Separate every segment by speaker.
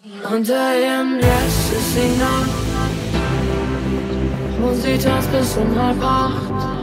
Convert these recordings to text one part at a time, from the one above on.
Speaker 1: Unter ihrem Dress ist sie nackt und sie tanzt bis um 7:30.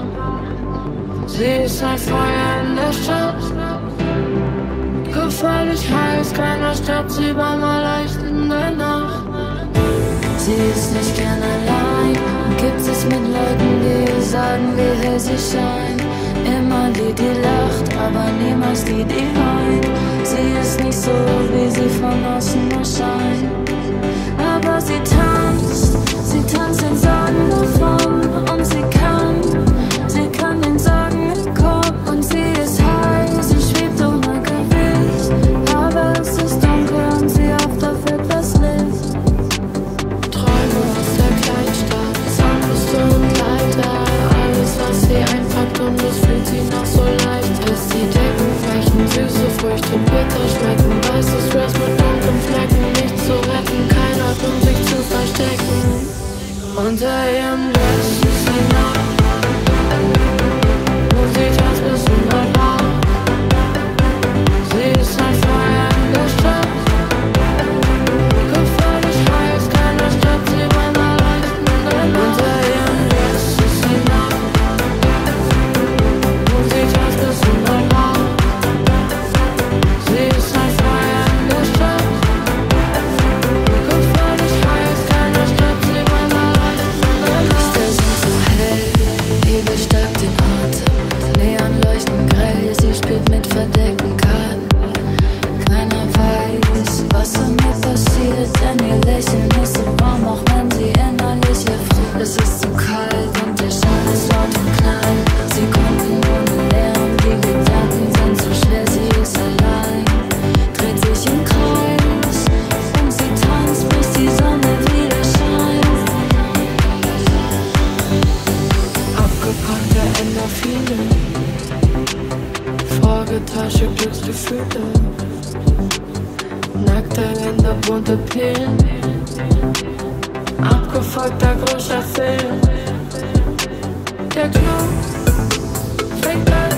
Speaker 1: Sie ist ein Feuer in der Stadt, gefährlich heiß, keiner stört sie beim Erleichtern der Nacht.
Speaker 2: Sie ist nicht gern allein und gibt sich mit Leuten, die ihr sagen, wie hell sie scheint. Immer die, die lacht, aber niemals die, die weint. Sie ist nicht so, wie sie von außen erscheint. Aber sie tanzt den Sorgen davon. Und sie kann den Sorgen entkommen. Und sie ist heiß, sie schwebt um mein Gewicht. Aber es ist dunkel und sie hofft auf etwas Licht.
Speaker 1: Träume aus der Kleinstadt, Zahnbürste und Leiter, alles was sie einpackt und es fühlt sie noch so leicht ist. Die Decken weichen, süße Früchte, bitter schmecken, weißes Dress mit dunklen Flecken, nicht zu retten, kein Ort um sich zu verstecken. Unter ihrem Dress ist sie nackt und sie tanzt bis um 7:30. Sie ist ein Feuer in der Stadt, gefährlich heiß, keiner stört sie beim Erreichen der Nacht. Unter ihrem Dress ist sie nackt und sie tanzt bis um 7:30. Sie ist ein Feuer in der Stadt, gefährlich heiß, keiner stört sie beim Erreichen der Nacht.
Speaker 2: Lichter sind so hell, Nebel steigt den Atem. Neon leuchten grell, sie spielt mit verdeckten Karten. Keiner weiß, was damit passiert, denn ihr Lächeln ist so warm, auch wenn sie innerlich erfriert. Es ist zu kalt und der Schall ist laut und klein. Sekunden ohne Lärm, die Gedanken sind zu schwer, sie ist allein. Dreht sich im Kreis und sie tanzt, bis die Sonne wieder scheint.
Speaker 1: Abgepackte Endorphine, Vorgetasche Glücksgefühle, nackte Hände, bunte Pillen, abgefuckter großer Film. Der Club fängt an.